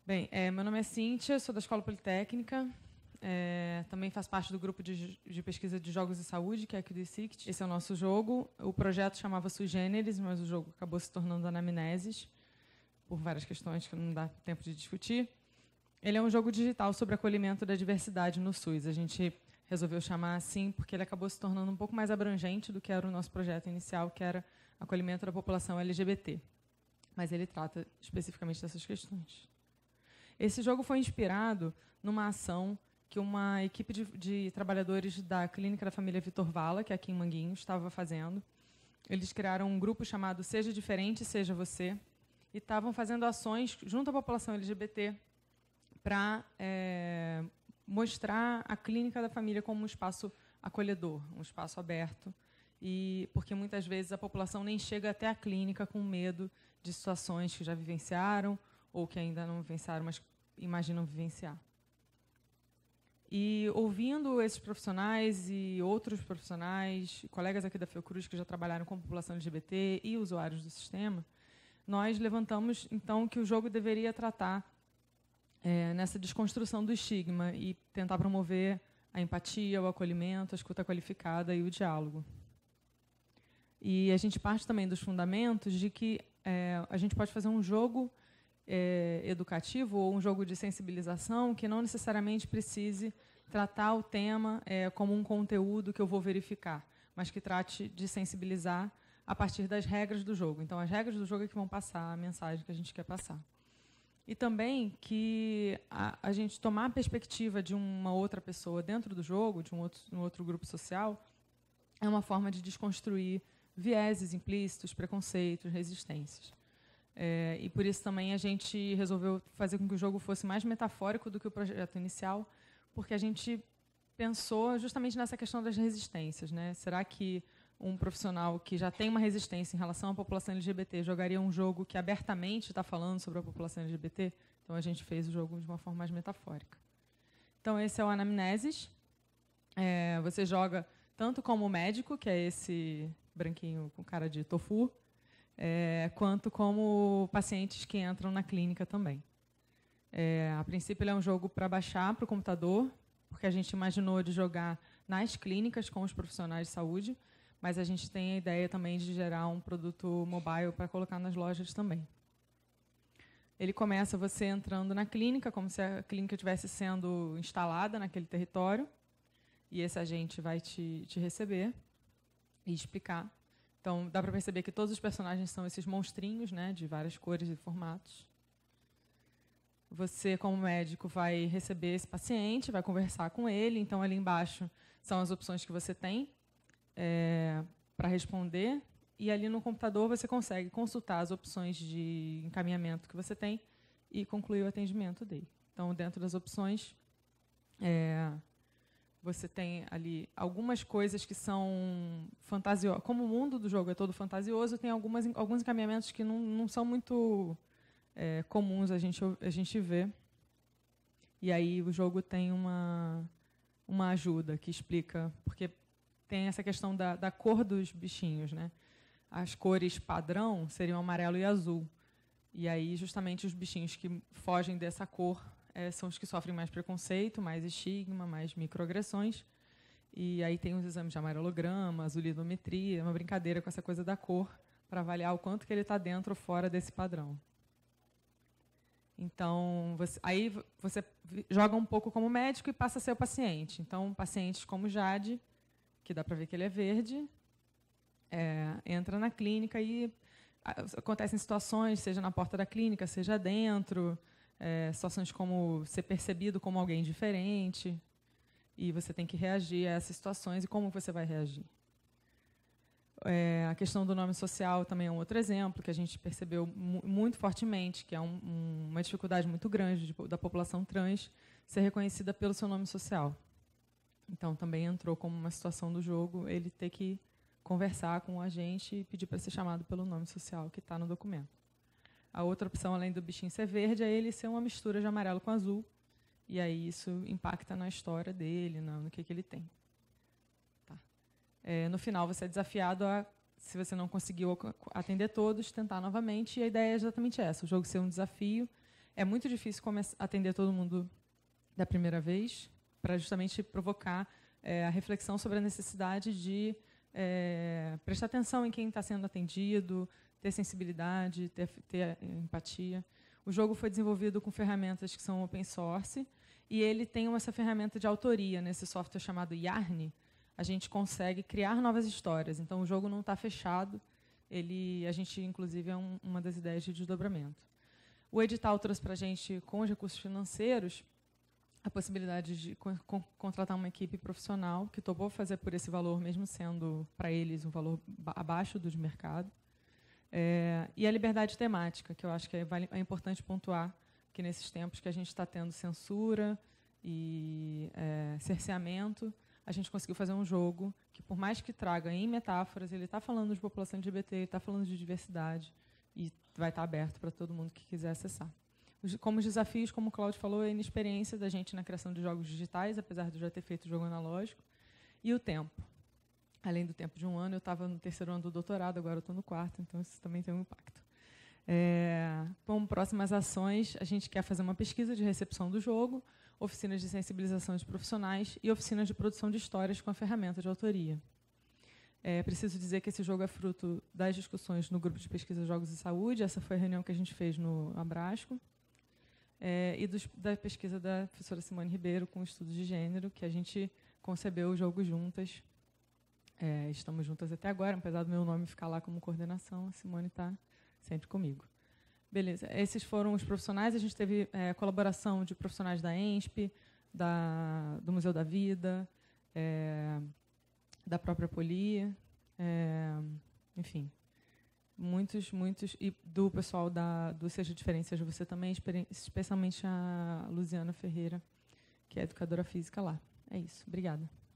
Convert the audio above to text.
Bem, meu nome é Cíntia, sou da Escola Politécnica. Também faço parte do grupo de pesquisa de jogos e saúde, que é aqui do ICICT. Esse é o nosso jogo. O projeto chamava Sui Generis, mas o jogo acabou se tornando Anamneses, por várias questões que não dá tempo de discutir. Ele é um jogo digital sobre acolhimento da diversidade no SUS. A gente resolveu chamar assim porque ele acabou se tornando um pouco mais abrangente do que era o nosso projeto inicial, que era acolhimento da população LGBT. Mas ele trata especificamente dessas questões. Esse jogo foi inspirado numa ação que uma equipe de trabalhadores da Clínica da Família Vitor Vala, que é aqui em Manguinhos, estava fazendo. Eles criaram um grupo chamado Seja Diferente, Seja Você, e estavam fazendo ações junto à população LGBT para mostrar a Clínica da Família como um espaço acolhedor, um espaço aberto, e porque muitas vezes a população nem chega até a clínica com medo de situações que já vivenciaram ou que ainda não vivenciaram, mas imaginam vivenciar. E ouvindo esses profissionais e outros profissionais, colegas aqui da Fiocruz que já trabalharam com a população LGBT e usuários do sistema, nós levantamos, então, que o jogo deveria tratar nessa desconstrução do estigma e tentar promover a empatia, o acolhimento, a escuta qualificada e o diálogo. E a gente parte também dos fundamentos de que a gente pode fazer um jogo educativo ou um jogo de sensibilização que não necessariamente precise tratar o tema como um conteúdo que eu vou verificar, mas que trate de sensibilizar a partir das regras do jogo. Então, as regras do jogo é que vão passar a mensagem que a gente quer passar. E também que a gente tomar a perspectiva de uma outra pessoa dentro do jogo, de um outro grupo social, é uma forma de desconstruir vieses implícitos, preconceitos, resistências. E por isso também a gente resolveu fazer com que o jogo fosse mais metafórico do que o projeto inicial, porque a gente pensou justamente nessa questão das resistências, né? Será que um profissional que já tem uma resistência em relação à população LGBT jogaria um jogo que abertamente está falando sobre a população LGBT? Então a gente fez o jogo de uma forma mais metafórica. Então esse é o Anamneses. Você joga tanto como médico, que é esse branquinho com cara de tofu, quanto como pacientes que entram na clínica também. A princípio, ele é um jogo para baixar para o computador, porque a gente imaginou de jogar nas clínicas com os profissionais de saúde, mas a gente tem a ideia também de gerar um produto mobile para colocar nas lojas também. Ele começa você entrando na clínica, como se a clínica estivesse sendo instalada naquele território, e esse agente vai te receber e explicar. Então, dá para perceber que todos os personagens são esses monstrinhos, né, de várias cores e formatos. Você, como médico, vai receber esse paciente, vai conversar com ele. Então, ali embaixo são as opções que você tem para responder. E ali no computador você consegue consultar as opções de encaminhamento que você tem e concluir o atendimento dele. Então, dentro das opções, você tem ali algumas coisas que são fantasiosas. Como o mundo do jogo é todo fantasioso, tem alguns encaminhamentos que não são muito comuns a gente ver. E aí o jogo tem uma ajuda que explica, porque tem essa questão da cor dos bichinhos, né? As cores padrão seriam amarelo e azul. E aí, justamente, os bichinhos que fogem dessa cor são os que sofrem mais preconceito, mais estigma, mais microagressões. E aí tem os exames de amarelograma, azulidometria, uma brincadeira com essa coisa da cor, para avaliar o quanto que ele está dentro ou fora desse padrão. Então, aí você joga um pouco como médico e passa a ser o paciente. Então, pacientes como Jade, que dá para ver que ele é verde, entra na clínica e acontecem situações, seja na porta da clínica, seja dentro, situações como ser percebido como alguém diferente, e você tem que reagir a essas situações e como você vai reagir. A questão do nome social também é um outro exemplo que a gente percebeu muito fortemente, que é uma dificuldade muito grande da população trans ser reconhecida pelo seu nome social. Então, também entrou como uma situação do jogo ele ter que conversar com o agente e pedir para ser chamado pelo nome social que está no documento. A outra opção, além do bichinho ser verde, é ele ser uma mistura de amarelo com azul. E aí isso impacta na história dele, no que ele tem. Tá. No final, você é desafiado a, se você não conseguiu atender todos, tentar novamente. E a ideia é exatamente essa, o jogo ser um desafio. É muito difícil atender todo mundo da primeira vez, para justamente provocar a reflexão sobre a necessidade de prestar atenção em quem está sendo atendido, ter sensibilidade, ter empatia. O jogo foi desenvolvido com ferramentas que são open source, e ele tem essa ferramenta de autoria, nesse software chamado Yarn. A gente consegue criar novas histórias. Então, o jogo não está fechado. A gente, inclusive, é uma das ideias de desdobramento. O edital trouxe para a gente, com os recursos financeiros, a possibilidade de contratar uma equipe profissional que topou fazer por esse valor, mesmo sendo, para eles, um valor abaixo do de mercado. E a liberdade temática, que eu acho que é importante pontuar que, nesses tempos que a gente está tendo censura e cerceamento, a gente conseguiu fazer um jogo que, por mais que traga em metáforas, ele está falando de população LGBT, ele está falando de diversidade, e vai estar aberto para todo mundo que quiser acessar. Como os desafios, como o Cláudio falou, a inexperiência da gente na criação de jogos digitais, apesar de eu já ter feito jogo analógico, e o tempo. Além do tempo de 1 ano, eu estava no 3º ano do doutorado, agora eu estou no 4º, então isso também tem um impacto. Como próximas ações, a gente quer fazer uma pesquisa de recepção do jogo, oficinas de sensibilização de profissionais e oficinas de produção de histórias com a ferramenta de autoria. Preciso dizer que esse jogo é fruto das discussões no grupo de pesquisa Jogos e Saúde. Essa foi a reunião que a gente fez no Abrasco. E da pesquisa da professora Simone Ribeiro com estudos de gênero, que a gente concebeu o jogo juntas. Estamos juntas até agora, apesar do meu nome ficar lá como coordenação, a Simone está sempre comigo. Beleza, esses foram os profissionais. A gente teve colaboração de profissionais da ENSP, do Museu da Vida, da própria Poli, enfim, muitos, e do pessoal do Seja Diferente, Seja Você também, especialmente a Luziana Ferreira, que é educadora física lá. É isso, obrigada.